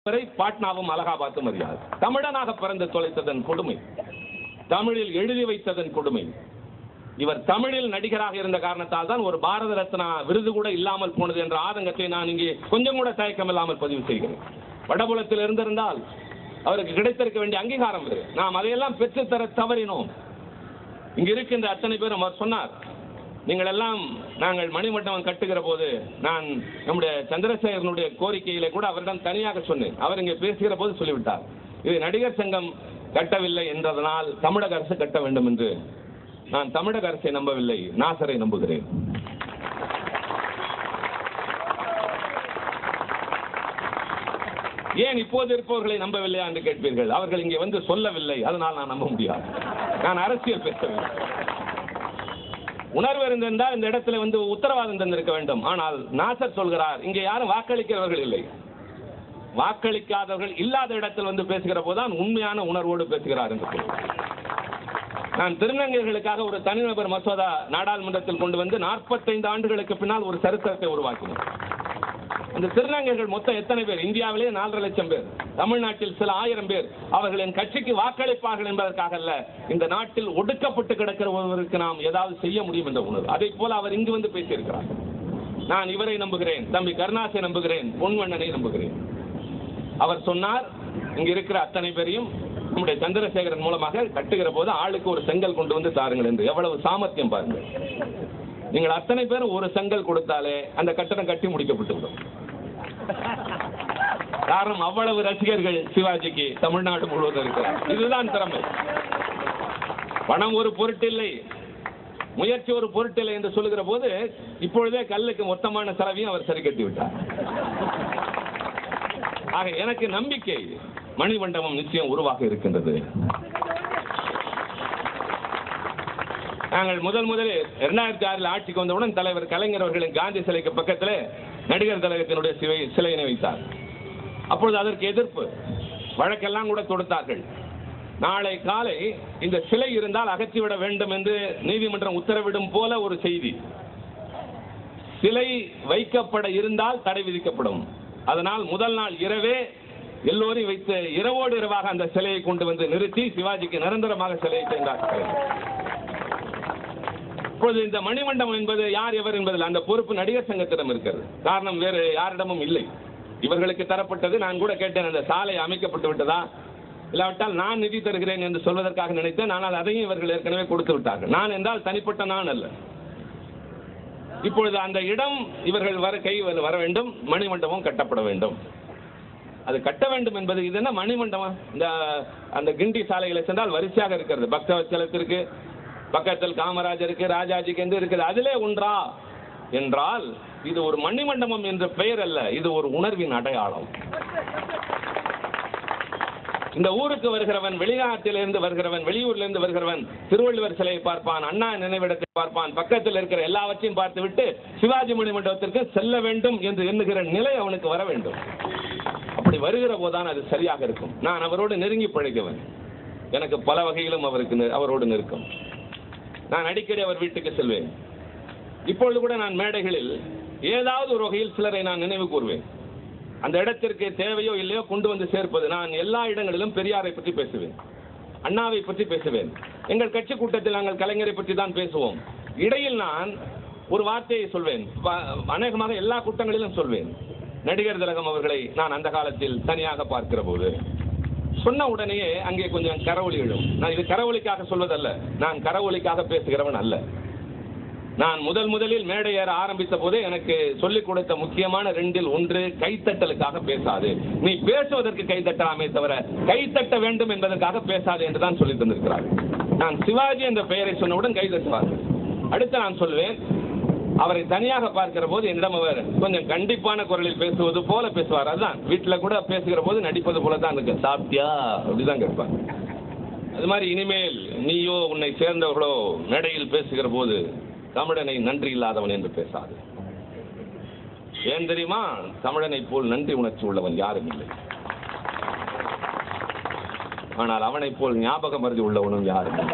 வரை பாட்னாவும் அலகாபாத்தும் அறியாது. தமிழனாக பிறந்து தொலைத்ததன் கொடுமை, தமிழில் எழுதி வைத்ததன் கொடுமை. இவர் தமிழில் நடிகராக இருந்த காரணத்தால் தான் ஒரு பாரத ரத்னா விருது கூட இல்லாமல் போனது என்ற ஆதங்கத்தை நான் இங்கே கொஞ்சம் கூட தயக்கம் இல்லாமல் பதிவு செய்கிறேன். வடபுலத்தில் இருந்திருந்தால் அவருக்கு கிடைத்திருக்க வேண்டிய அங்கீகாரம் இது. நாம் அதையெல்லாம் பெற்றுத்தர தவறினோம். இங்கு இருக்கின்ற அத்தனை பேரும் அவர் சொன்னார், நீங்கள் எல்லாம் நாங்கள் மணிமண்டபம் கட்டுகிற போது நான் நம்முடைய சந்திரசேகரனுடைய கோரிக்கையிலே கூட அவரிடம் தனியாக சொன்னேன். அவர் இங்கே பேசுகிற போது சொல்லிவிட்டார், இது நடிகர் சங்கம் கட்டவில்லை என்றதனால் தமிழக அரசு கட்ட வேண்டும் என்று. நான் தமிழக அரசை நம்பவில்லை, நாசரை நம்புகிறேன். ஏன் இப்போது இருப்பவர்களை நம்பவில்லையா என்று கேட்பீர்கள். அவர்கள் இங்கே வந்து சொல்லவில்லை, அதனால் நான் நம்ப முடியாது. நான் அரசியல் பேசவில்லை. உணர்வு இருந்திருந்தால் இந்த இடத்துல வந்து உத்தரவாதம் தந்திருக்க வேண்டும். ஆனால் நாசர் சொல்கிறார், இங்கே யாரும் வாக்களிக்கிறவர்கள் இல்லை, வாக்களிக்காதவர்கள் இல்லாத இடத்தில் வந்து பேசுகிற போதுதான் உண்மையான உணர்வோடு பேசுகிறார் என்று சொல்கிறார். நான் திருநங்கைகளுக்காக ஒரு தனிநபர் மசோதா நாடாளுமன்றத்தில் கொண்டு வந்து 45 ஆண்டுகளுக்கு பின்னால் ஒரு சரித்திரத்தை உருவாக்கினோம். அந்த திருநங்கைகள் மொத்தம் எத்தனை பேர்? இந்தியாவிலே 4.5 லட்சம் பேர், தமிழ்நாட்டில் சில 1000 பேர். அவர்களின் கட்சிக்கு வாக்களிப்பார்கள் என்பதற்காக அல்ல, இந்த நாட்டில் ஒடுக்கப்பட்டு கிடக்கிற ஒருவருக்கு நாம் ஏதாவது செய்ய முடியும் என்ற உணர்வு. அதை போல அவர் இங்கு வந்து பேசியிருக்கிறார். நான் இவரை நம்புகிறேன், தம்பி கருணாசை நம்புகிறேன், பொன்வண்ணனை நம்புகிறேன். அவர் சொன்னார், இங்கு இருக்கிற அத்தனை பேரையும் நம்முடைய சந்திரசேகரன் மூலமாக கட்டுகிற போது ஆளுக்கு ஒரு செங்கல் கொண்டு வந்து தாருங்கள் என்று. எவ்வளவு சாமர்த்தியம் பாருங்கள். நீங்கள் அத்தனை பேரும் ஒரு செங்கல் கொடுத்தாலே அந்த கட்டடம் கட்டி முடிக்கப்பட்டு விடும். காரணம், அவ்வளவு ரசிகர்கள் சிவாஜிக்கு தமிழ்நாடு முழுவதும் இருக்கிறார். இதுதான் திறமை. பணம் ஒரு பொருட்டில்லை, முயற்சி ஒரு பொருட்டில்லை என்று சொல்லுகிற போது இப்பொழுதே கல்லுக்கு மொத்தமான செலவையும் அவர் சரி கட்டி விட்டார். ஆக எனக்கு நம்பிக்கை, மணிமண்டபம் நிச்சயம் உருவாக இருக்கின்றது. நாங்கள் முதலில் 2006 ஆட்சிக்கு வந்தவுடன் தலைவர் கலைஞர் அவர்களின் காந்தி சிலைக்கு பக்கத்தில் நடிகர் திலகத்தினுடைய சிலையினை வைத்தார். அப்பொழுது அதற்கு எதிர்ப்பு வழக்கெல்லாம் கூட தொடுத்தார்கள். நாளை காலை இந்த சிலை இருந்தால் அகற்றிவிட வேண்டும் என்று நீதிமன்றம் உத்தரவிடும் போல ஒரு செய்தி. சிலை வைக்கப்பட இருந்தால் தடை விதிக்கப்படும். அதனால் முதல் நாள் இரவே எல்லோரையும் வைத்து இரவோடு இரவாக அந்த சிலையை கொண்டு வந்து நிறுத்தி சிவாஜிக்கு நிரந்தரமாக சிலையை செய்தார்கள். இப்பொழுது இந்த மணிமண்டபம் என்பது யார் எவர் என்பதில் அந்த பொறுப்பு நடிகர் சங்கத்திடம் இருக்கிறது. காரணம், வேறு யாரிடமும் இல்லை. இவர்களுக்கு தரப்பட்டது. நான் கூட கேட்டேன், அந்த சாலை அமைக்கப்பட்டு விட்டதா, இல்லாவிட்டால் நான் நிதி தருகிறேன் என்று சொல்வதற்காக நினைத்தேன். ஆனால் அதையும் இவர்கள் ஏற்கனவே கொடுத்து விட்டார்கள். நான் என்றால் தனிப்பட்ட நான் அல்ல. இப்பொழுது அந்த இடம் இவர்கள் வர வேண்டும், மணிமண்டபம் கட்டப்பட வேண்டும். அது கட்ட வேண்டும் என்பது இது என்ன மணிமண்டபம்? அந்த கிண்டி சாலைகளை சென்றால் வரிசையாக இருக்கிறது. பக்தவத்சலத்திற்கு பக்கத்தில் காமராஜருக்கு, ராஜாஜிக்கு என்று இருக்கிறது. அதிலே ஒன்றா என்றால் இது ஒரு மணிமண்டபம் என்ற பெயர் அல்ல, இது ஒரு உணர்வின் அடையாளம். இந்த ஊருக்கு வருகிறவன், வெளிநாட்டிலிருந்து வருகிறவன், வெளியூரிலிருந்து வருகிறவன் திருவள்ளுவர் சிலையை பார்ப்பான், அண்ணா நினைவிடத்தை பார்ப்பான், பக்கத்தில் இருக்கிற எல்லாவற்றையும் பார்த்துவிட்டு சிவாஜி மணிமண்டபத்திற்கு செல்ல வேண்டும் என்று எண்ணுகிற நிலை அவனுக்கு வர வேண்டும். அப்படி வருகிற போதுதான் அது சரியாக இருக்கும். நான் அவரோடு நெருங்கி பழகுவன். எனக்கு பல வகையிலும் அவரோடு நெருக்கம். நான் அடிக்கடி அவர் வீட்டுக்கு செல்வேன். இப்பொழுது கூட நான் மேடைகளில் ஏதாவது ஒரு வகையில் சிலரை நான் நினைவு கூறுவேன். அந்த இடத்திற்கு தேவையோ இல்லையோ கொண்டு வந்து சேர்ப்பது. நான் எல்லா இடங்களிலும் பெரியாரை பற்றி பேசுவேன், அண்ணாவை பற்றி பேசுவேன். எங்கள் கட்சி கூட்டத்தில் நாங்கள் கலைஞரை பற்றி தான் பேசுவோம். இடையில் நான் ஒரு வார்த்தையை சொல்வேன், அநேகமாக எல்லா கூட்டங்களிலும் சொல்வேன். நடிகர் திலகம் அவர்களை நான் அந்த காலத்தில் தனியாக பார்க்கிற போது சொன்ன உடனேயே அங்கே கொஞ்சம் கரவொலி எழும். நான் இது கரவொலிக்காக சொல்வதல்ல, நான் கரவொலிக்காக பேசுகிறவன் அல்ல. நான் முதலில் மேடை ஏற ஆரம்பித்த போதே எனக்கு சொல்லிக் கொடுத்த முக்கியமான 2 1 கைத்தட்டலுக்காக பேசாது, நீ பேசுவதற்கு கைத்தட்டலாமே தவிர கைத்தட்ட வேண்டும் என்பதற்காக பேசாது என்று தான் சொல்லி தந்திருக்கிறார். நான் சிவாஜி என்ற பெயரை சொன்னவுடன் கைத்தட்டுவார்கள். அடுத்து நான் சொல்வேன், அவரை தனியாக பார்க்கிற போது என்னிடம் அவர் கொஞ்சம் கண்டிப்பான குரலில் பேசுவது போல பேசுவார். அதுதான் வீட்டில் கூட பேசுகிற போது நடிப்பது போல தான் இருக்கு. சாப்பிட்டியா அப்படிதான் கேட்பார். அது மாதிரி இனிமேல் நீயோ உன்னை சேர்ந்தவர்களோ மேடையில் பேசுகிற போது தமிழனை நன்றி இல்லாதவன் என்று பேசாது. ஏன் தெரியுமா? தமிழனை போல் நன்றி உணர்ச்சி உள்ளவன் யாரும் இல்லை. ஆனால் அவனை போல் ஞாபக மருதி உள்ளவனும் யாரும் இல்லை.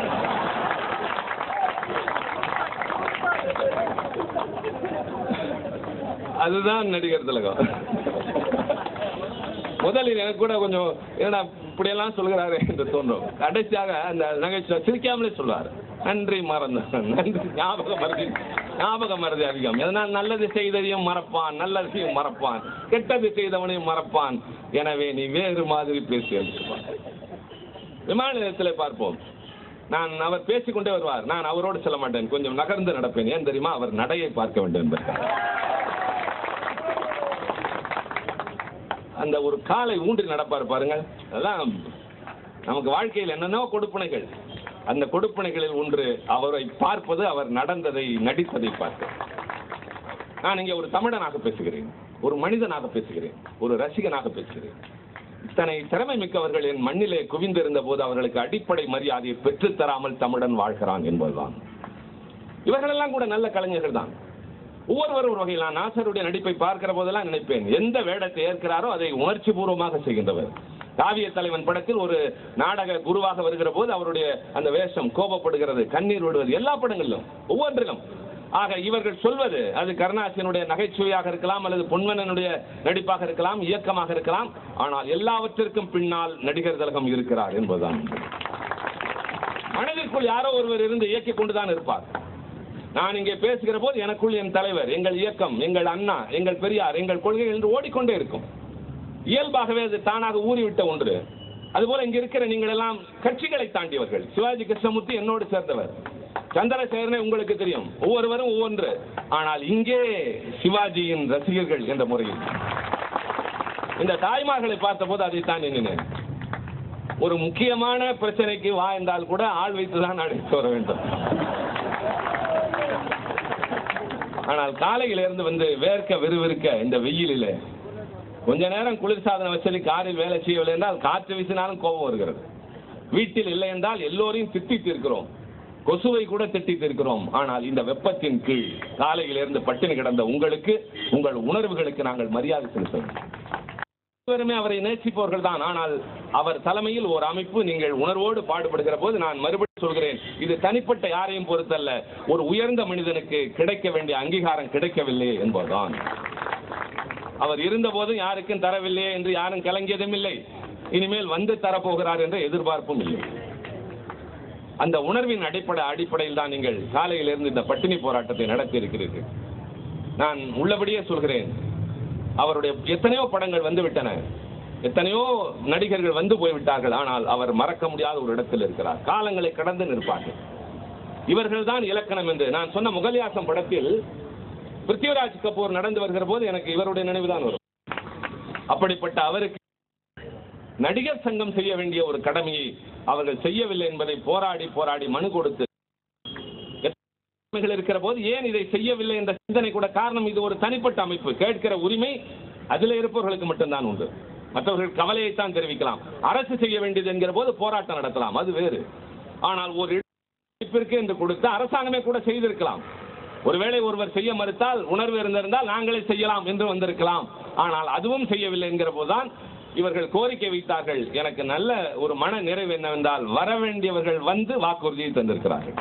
அதுதான் நடிகர் திலகம். முதலில் எனக்கு கூட கொஞ்சம் என்னடா இப்படியெல்லாம் சொல்கிறாரு என்று தோன்றும். கடைசியாக அந்த நகைச்சுவை சிரிக்காமலே சொல்வார், நன்றி மறந்தான், நன்றி ஞாபக மறதி அதிகம். எதனால் நல்லது செய்ததையும் மறப்பான், நல்லதையும் மறப்பான், கெட்டது செய்தவனையும் மறப்பான். எனவே நீ வேறு மாதிரி பேசி அனுப்புவான். விமான நிலையத்தில் பார்ப்போம், அவர் பேசிக்கொண்டே வருவார், நான் அவரோடு செல்ல மாட்டேன், கொஞ்சம் நகர்ந்து நடப்பேன். ஏன் தெரியுமா? அவர் நடையை பார்க்க வேண்டும் என்பதற்காக. அந்த ஒரு காலை ஊன்றி நடப்பார் பாருங்கள். அதெல்லாம் நமக்கு வாழ்க்கையில் என்னென்னோ கொடுப்பனைகள். அந்த கொடுப்பனைகளில் ஒன்று அவரை பார்ப்பது, அவர் நடந்ததை நடித்ததை பார்க்க. நான் இங்கே ஒரு தமிழனாக பேசுகிறேன், ஒரு மனிதனாக பேசுகிறேன், ஒரு ரசிகனாக பேசுகிறேன். இத்தனை திறமை மிக்கவர்கள் என் மண்ணிலே குவிந்திருந்த போது அவர்களுக்கு அடிப்படை மரியாதையை பெற்றுத்தராமல் தமிழன் வாழ்கிறான் என்பதுதான். இவர்களெல்லாம் கூட நல்ல கலைஞர்கள் தான். ஒவ்வொருவரும் ஒரு வகையில் நான் நாசருடைய நடிப்பை பார்க்கிற போதெல்லாம் நினைப்பேன், எந்த வேடத்தை ஏற்கிறாரோ அதை உணர்ச்சி பூர்வமாக செய்கின்றவர். காவிய தலைவன் படத்தில் ஒரு நாடக குருவாக வருகிற போது அவருடைய அந்த வேஷம் கோபப்படுகிறது, கண்ணீர் விடுவது, எல்லா படங்களிலும் ஒவ்வொன்றிலும். ஆக இவர்கள் சொல்வது அது கருணாசினுடைய நகைச்சுவையாக இருக்கலாம், அல்லது பொன்வனனுடைய நடிப்பாக இருக்கலாம், இயக்கமாக இருக்கலாம். ஆனால் எல்லாவற்றிற்கும் பின்னால் நடிகர் திலகம் இருக்கிறார் என்பதுதான். மனதிற்குள் யாரோ ஒருவர் இருந்து இயக்கிக் கொண்டுதான் இருப்பார். நான் இங்கே பேசுகிற போது எனக்குள் என் தலைவர், எங்கள் இயக்கம், எங்கள் அண்ணா, எங்கள் பெரியார், எங்கள் கொள்கை என்று ஓடிக்கொண்டே இருக்கும். இயல்பாகவே அது தானாக ஊறிவிட்ட ஒன்று. அதுபோல இங்க இருக்கிற நீங்கள் எல்லாம் கட்சிகளை தாண்டியவர்கள். சிவாஜி கிருஷ்ணமூர்த்தி என்னோடு சேர்ந்தவர், சந்திரசேகரனை உங்களுக்கு தெரியும், ஒவ்வொருவரும் ஒவ்வொன்று. ஆனால் இங்கே சிவாஜியின் ரசிகர்கள் என்ற முறையில் இந்த தாய்மார்களை பார்த்த போது அதைத்தான் எண்ணினேன். ஒரு முக்கியமான பிரச்சனைக்கு வா என்றால் கூட ஆள் வைத்துதான் அழைத்து வர வேண்டும். ஆனால் காலையிலிருந்து வந்து வேர்க்க விறுவிறுக்க இந்த வெயிலில் கொஞ்ச நேரம் குளிர்சாதன வசதி காரில் வேலை செய்யவில்லை என்றால் காற்று வீசினாலும் கோபம் வருகிறது. வீட்டில் இல்லை என்றால் எல்லோரையும் திட்டித்து இருக்கிறோம், கொசுவை கூட திட்டித்து இருக்கிறோம். ஆனால் இந்த வெப்பத்தின் கீழ் காலையிலிருந்து பட்டினி கிடந்த உங்களுக்கு, உங்கள் உணர்வுகளுக்கு நாங்கள் மரியாதை செலுத்துவோம். அனைவருமே அவரை நேசிப்பவர்கள் தான். ஆனால் அவர் தலைமையில் ஒரு அமைப்பு நீங்கள் உணர்வோடு பாடுபடுகிற போது, நான் மறுபடியும் சொல்கிறேன், இது தனிப்பட்ட யாரையும் பொறுத்தல்ல, ஒரு உயர்ந்த மனிதனுக்கு கிடைக்க வேண்டிய அங்கீகாரம் கிடைக்கவில்லை என்பதுதான். அவர் இருந்த போதும் யாருக்கும் தரவில்லையே என்று யாரும் கலங்கியதும் இல்லை, இனிமேல் வந்து தரப்போகிறார் என்ற எதிர்பார்ப்பும் இல்லை. அந்த உணர்வின் அடிப்படையில் தான் நீங்கள் காலையிலிருந்து இந்த பட்டினி போராட்டத்தை நடத்தி இருக்கிறீர்கள். நான் உள்ளபடியே சொல்கிறேன், அவருடைய எத்தனையோ படங்கள் வந்துவிட்டன, எத்தனையோ நடிகர்கள் வந்து போய்விட்டார்கள். ஆனால் அவர் மறக்க முடியாத ஒரு இடத்தில் இருக்கிறார். காலங்களை கடந்து நிற்பார்கள். இவர்கள் தான் இலக்கணம் என்று நான் சொன்ன முகல்யாசம் படத்தில் பிருத்திவிராஜ் கபூர் நடந்து வருகிற போது எனக்கு இவருடைய நினைவுதான் வரும். அப்படிப்பட்ட அவருக்கு நடிகர் சங்கம் செய்ய வேண்டிய ஒரு கடமையை அவர்கள் செய்யவில்லை என்பதை போராடி மனு கொடுத்து இருக்கிற போது ஏன் இதை செய்யவில்லை என்ற சிந்தனை கூட காரணம். இது ஒரு தனிப்பட்ட அமைப்பு, கேட்கிற உரிமை அதில் இருப்பவர்களுக்கு மட்டும்தான் உண்டு. மற்றவர்கள் கவலையைத்தான் தெரிவிக்கலாம். அரசு செய்ய வேண்டியது என்கிற போது போராட்டம் நடத்தலாம், அது வேறு. ஆனால் ஒரு அமைப்பிற்கு என்று கொடுத்து அரசாங்கமே கூட செய்திருக்கலாம். ஒருவேளை ஒருவர் செய்ய மறுத்தால், உணர்வு இருந்திருந்தால் நாங்களே செய்யலாம் என்று வந்திருக்கலாம். ஆனால் அதுவும் செய்யவில்லை என்கிற போதுதான் இவர்கள் கோரிக்கை வைத்தார்கள். எனக்கு நல்ல ஒரு மன நிறைவு என்னவென்றால், வர வேண்டியவர்கள் வந்து வாக்குறுதியை தந்திருக்கிறார்கள்.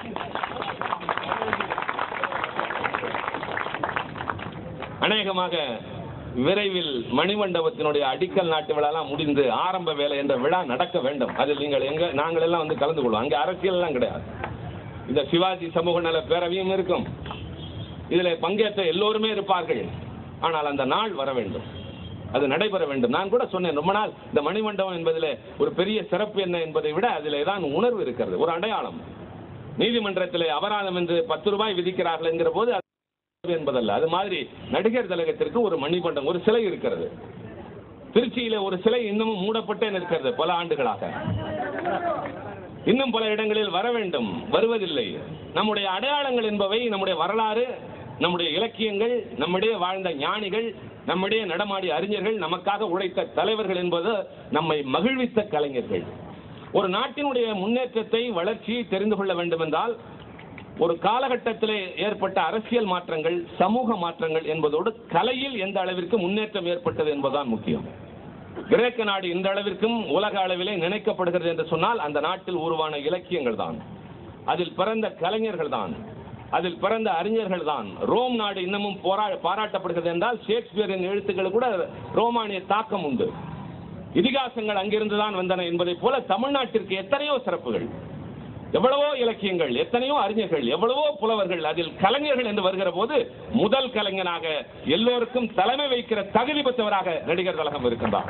அநேகமாக விரைவில் மணிமண்டபத்தினுடைய அடிக்கல் நாட்டு விழாலாம் முடிந்து ஆரம்ப வேலை என்ற விழா நடக்க வேண்டும். அதில் நாங்கள் எல்லாம் வந்து கலந்து கொள்வோம். அங்கே அரசியல் எல்லாம் கிடையாது. இந்த சிவாஜி சமூக நல பேரவையும் இருக்கும், இதில் பங்கேற்ற எல்லோருமே இருப்பார்கள். ஆனால் அந்த நாள் வர வேண்டும், அது நடைபெற வேண்டும். நான் கூட சொன்னேன் ரொம்ப நாள், இந்த மணிமண்டபம் என்பதில் ஒரு பெரிய சிறப்பு என்ன என்பதை விட அதில் தான் உணர்வு இருக்கிறது, ஒரு அடையாளம். நீதிமன்றத்தில் அபராதம் என்று 10 ரூபாய் விதிக்கிறார்கள் என்கிற போது என்பதல்ல. அது மாதிரி நடிகர் திலகத்திற்கு ஒரு மணிமண்டபம், ஒரு சிலை இருக்கிறது. திருச்சியில ஒரு சிலை இன்னமும் மூடப்பட்டே நிற்கிறது பல ஆண்டுகளாக. இன்னும் பல இடங்களில் வர வேண்டும், வருவதில்லை. நம்முடைய அடையாளங்கள் என்பவை நம்முடைய வரலாறு, நம்முடைய இலக்கியங்கள், நம்முடைய வாழ்ந்த ஞானிகள், நம்முடைய நடமாடிய அறிஞர்கள், நமக்காக உழைத்த தலைவர்கள் என்பது நம்மை மகிழ்வித்த கலைஞர்கள். ஒரு நாட்டினுடைய முன்னேற்றத்தை, வளர்ச்சியை தெரிந்து கொள்ள வேண்டும் என்றால் ஒரு காலகட்டத்திலே ஏற்பட்ட அரசியல் மாற்றங்கள், சமூக மாற்றங்கள் என்பதோடு கலையில் எந்த அளவிற்கு முன்னேற்றம் ஏற்பட்டது என்பதுதான் முக்கியம். கிரேக்க நாடு இந்த அளவிற்கும் உலக அளவிலே நினைக்கப்படுகிறது என்று சொன்னால் அந்த நாட்டில் உருவான இலக்கியங்கள் தான், அதில் பிறந்த கலைஞர்கள் தான், அதில் பிறந்த அறிஞர்கள் தான். ரோம் நாடு இன்னமும் பாராட்டப்படுகிறது என்றால் ஷேக்ஸ்பியரின் எழுத்துக்கள் கூட ரோமானிய தாக்கம் உண்டு. இதிகாசங்கள் அங்கிருந்துதான் வந்தன என்பதைப் போல தமிழ்நாட்டிற்கு எத்தனையோ சிறப்புகள், எவ்வளவோ இலக்கியங்கள், எத்தனையோ அறிஞர்கள், எவ்வளவோ புலவர்கள், அதில் கலைஞர்கள் என்று வருகிற போது முதல் கலைஞனாக எல்லோருக்கும் தலைமை வைக்கிற தகுதி பெற்றவராக நடிகர் திலகம் இருக்கின்றார்.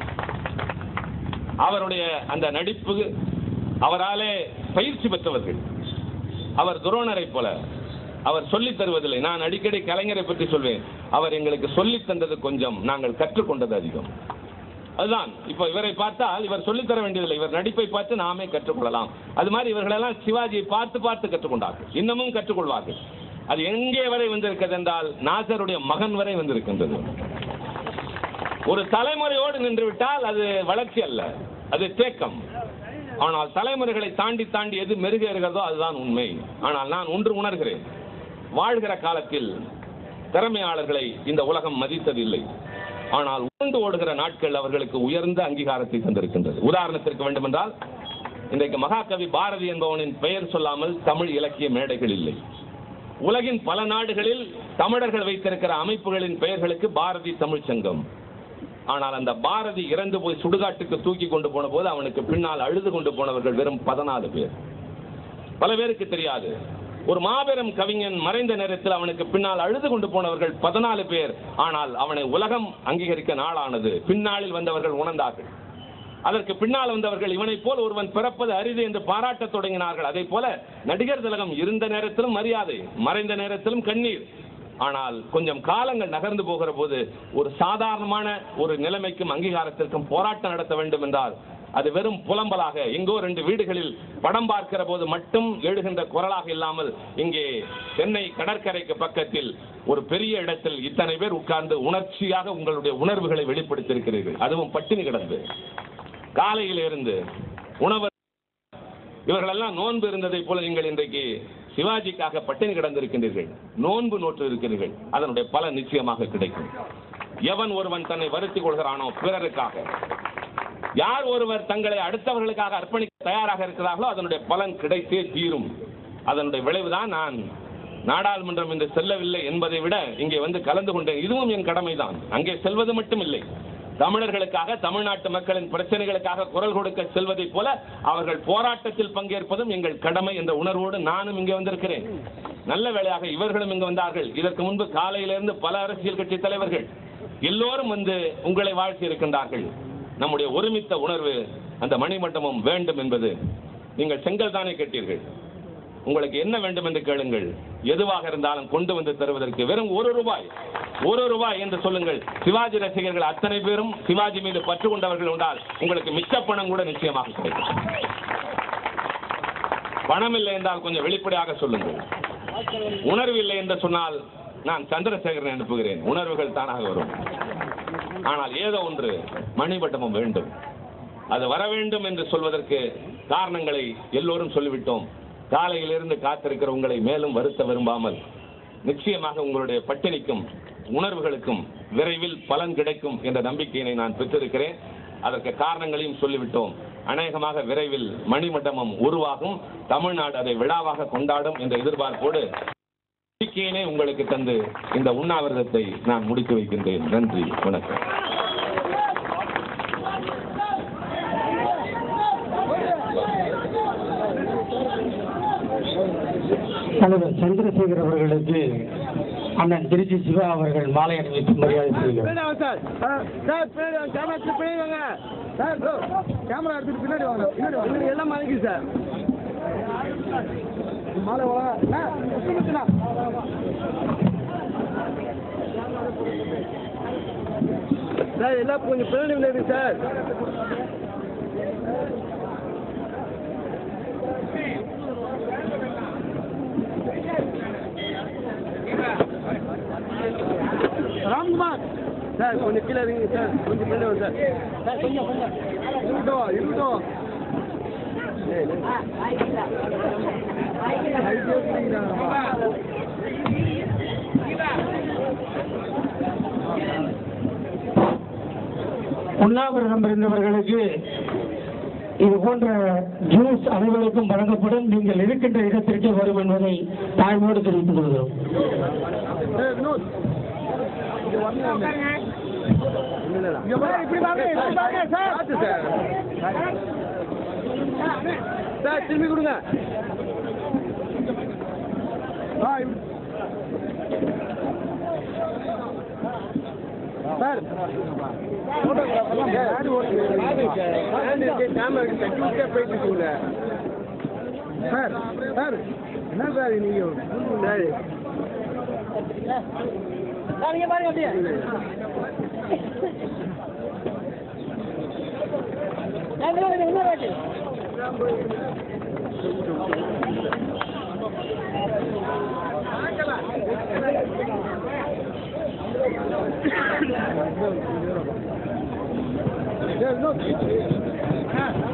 அவருடைய அந்த நடிப்பு, அவராலே பயிற்சி பெற்றவர்கள். அவர் துரோணரை போல அவர் சொல்லித் தருவதில்லை. நான் அடிக்கடி கலைஞரை பற்றி சொல்வேன், அவர் எங்களுக்கு சொல்லித் தந்தது கொஞ்சம், நாங்கள் கற்றுக்கொண்டது அதிகம். அதுதான். இப்ப இவரை பார்த்தால் இவர் சொல்லித்தர வேண்டியதில்லை, இவர் நடிப்பை பார்த்து நாமே கற்றுக்கொள்ளலாம். அது மாதிரி இவர்களெல்லாம் சிவாஜியை பார்த்து பார்த்து கற்றுக்கொண்டார்கள், இன்னமும் கற்றுக்கொள்வார்கள். அது எங்கே வரை வந்திருக்கிறது என்றால் நாசருடைய மகன் வரை வந்திருக்கின்றது. ஒரு தலைமுறையோடு நின்று விட்டால் அது வளர்ச்சி அல்ல, அது தேக்கம். ஆனால் தலைமுறைகளை தாண்டி தாண்டி எது மெருகேறுகிறதோ அதுதான் உண்மை. ஆனால் நான் ஒன்று உணர்கிறேன், வாழ்கிற காலத்தில் திறமையாளர்களை இந்த உலகம் மதித்ததில்லை. ஆனால் உண்டு ஓடுகிற நாட்கள் அவர்களுக்கு உயர்ந்த அங்கீகாரத்தை தந்திருக்கின்றது. உதாரணத்திற்கு வேண்டுமென்றால், இன்றைக்கு மகாகவி பாரதி என்பவனின் பெயர் சொல்லாமல் தமிழ் இலக்கிய மேடைகள் இல்லை. உலகின் பல நாடுகளில் தமிழர்கள் வைத்திருக்கிற அமைப்புகளின் பெயர்களுக்கு பாரதி தமிழ் சங்கம். ஆனால் அந்த பாரதி இறந்து போய் சுடுகாட்டுக்கு தூக்கி கொண்டு போன போது அவனுக்கு பின்னால் அழுது கொண்டு போனவர்கள் வெறும் 14 பேர். பல பேருக்கு தெரியாது. ஒரு மாபெரும் கவிஞன் மறைந்த நேரத்தில் அவனுக்கு பின்னால் அழுது கொண்டு போனவர்கள் 14 பேர். ஆனால் அவனை உலகம் அங்கீகரிக்க நாளானது. பின்னாளில் வந்தவர்கள் உணர்ந்தார்கள். அதற்கு பின்னால் வந்தவர்கள் இவனை போல் ஒருவன் பிறப்பது அரிது என்று பாராட்டத் தொடங்கினார்கள். அதே போல நடிகர் திலகம் இருந்த நேரத்திலும் மரியாதை, மறைந்த நேரத்திலும் கண்ணீர். ஆனால் கொஞ்சம் காலங்கள் நகர்ந்து போகிற போது ஒரு சாதாரணமான ஒரு நிலைமைக்கும் அங்கீகாரத்திற்கும் போராட்டம் நடத்த வேண்டும் என்றால் அது வெறும் புலம்பலாக எங்கோ 2 வீடுகளில் படம் பார்க்கிற போது மட்டும் எழுகின்ற குரலாக இல்லாமல், இங்கே சென்னை கடற்கரைக்கு பக்கத்தில் ஒரு பெரிய இடத்தில் இத்தனை பேர் உட்கார்ந்து உணர்ச்சியாக உங்களுடைய உணர்வுகளை வெளிப்படுத்தியிருக்கிறீர்கள். அதுவும் பட்டினி கிடந்து காலையில் இருந்து உணவு, இவர்களெல்லாம் நோன்பு இருந்ததை போல நீங்கள் இன்றைக்கு சிவாஜிக்காக பட்டினி கிடந்திருக்கின்றீர்கள், நோன்பு நோற்று இருக்கிறீர்கள். அதனுடைய பலன் நிச்சயமாக கிடைக்கும். எவன் ஒருவன் தன்னை வருத்திக் கொள்கிறானோ பிறருக்காக, யார் ஒருவர் தங்களை அடுத்தவர்களுக்காக அர்ப்பணிக்க தயாராக இருக்கிறார்களோ அதனுடைய பலன் கிடைத்தே தீரும். அதனுடைய விளைவுதான் நான் நாடாளுமன்றம் என்று செல்லவில்லை என்பதை விட இங்கே வந்து கலந்து கொண்டேன். இதுவும் என் கடமைதான். அங்கே செல்வது மட்டும் இல்லை, தமிழர்களுக்காக, தமிழ்நாட்டு மக்களின் பிரச்சனைகளுக்காக குரல் கொடுக்க செல்வதை போல அவர்கள் போராட்டத்தில் பங்கேற்பதும் எங்கள் கடமை என்ற உணர்வோடு நானும் இங்கே வந்திருக்கிறேன். நல்ல வேளையாக இவர்களும் இங்கு வந்தார்கள். இதற்கு முன்பு காலையிலிருந்து பல அரசியல் கட்சி தலைவர்கள் எல்லோரும் வந்து உங்களை வாழ்த்தி இருக்கின்றார்கள். நம்முடைய ஒருமித்த உணர்வு அந்த மணிமண்டபம் வேண்டும் என்பது. நீங்கள் செங்கல் தானே கேட்டீர்கள், உங்களுக்கு என்ன வேண்டும் என்று கேளுங்கள், எதுவாக இருந்தாலும் கொண்டு வந்து தருவதற்கு வெறும் ₹1 என்று சொல்லுங்கள். சிவாஜி ரசிகர்கள் அத்தனை பேரும் சிவாஜி மீது பற்று கொண்டவர்கள் உண்டால் உங்களுக்கு மிச்ச பணம் கூட நிச்சயமாக கிடைக்கும். பணம் இல்லை என்றால் கொஞ்சம் வெளிப்படையாக சொல்லுங்கள். உணர்வு இல்லை என்று சொன்னால் நான் சந்திரசேகரன் அனுப்புகிறேன், உணர்வுகள் தானாக வரும். ஆனால் ஏதோ ஒன்று மணிமண்டபம் வேண்டும், அது வர வேண்டும் என்று சொல்வதற்கு காரணங்களை எல்லோரும் சொல்லிவிட்டோம். காலையிலிருந்து காத்திருக்கிற உங்களை மேலும் வருத்த விரும்பாமல், நிச்சயமாக உங்களுடைய பட்டினிக்கும் உணர்வுகளுக்கும் விரைவில் பலன் கிடைக்கும் என்ற நம்பிக்கையினை நான் பெற்றிருக்கிறேன். அதற்கு காரணங்களையும் சொல்லிவிட்டோம். அநேகமாக விரைவில் மணிமண்டபம் உருவாகும், தமிழ்நாடு அதை விழாவாக கொண்டாடும் என்ற எதிர்பார்ப்போடு நம்பிக்கையினை உங்களுக்கு தந்து இந்த உண்ணாவிரதத்தை நான் முடித்து வைக்கின்றேன். நன்றி, வணக்கம். தலைவர் சந்திரசேகர் அவர்களுக்கு அண்ணன் திருச்சி சிவா அவர்கள் மாலை அணிவித்து மரியாதை செய்கிறார். கேமரா எடுத்துட்டு பின்னாடி வாங்க, எல்லாம் மாறிக்கு சார். மாலை சார் எல்லாம் கொஞ்சம் பின்னாடி விளையாடு சார். ராம்குமார் சார் கொஞ்சம் கீழே இருங்க சார், கொஞ்சம் கீழே வாங்க சார். கொஞ்சம் இருக்கட்டும். உண்ணாவிரதம் இருந்தவர்களுக்கு இது போன்ற ஜூஸ் அனைவருக்கும் வழங்கப்படும். நீங்கள் இருக்கின்ற இடத்திற்கே வரும் என்பதை தாழ்வோடு தெரிவித்துக் கொள்கிறோம். இப்படி வாங்க சார். பார்த்து சார். சார் திரும்பி கொடுங்க. சார் சார் சார் என்ன சார் நீங்க நீங்க பாருங்க அப்படியே There's no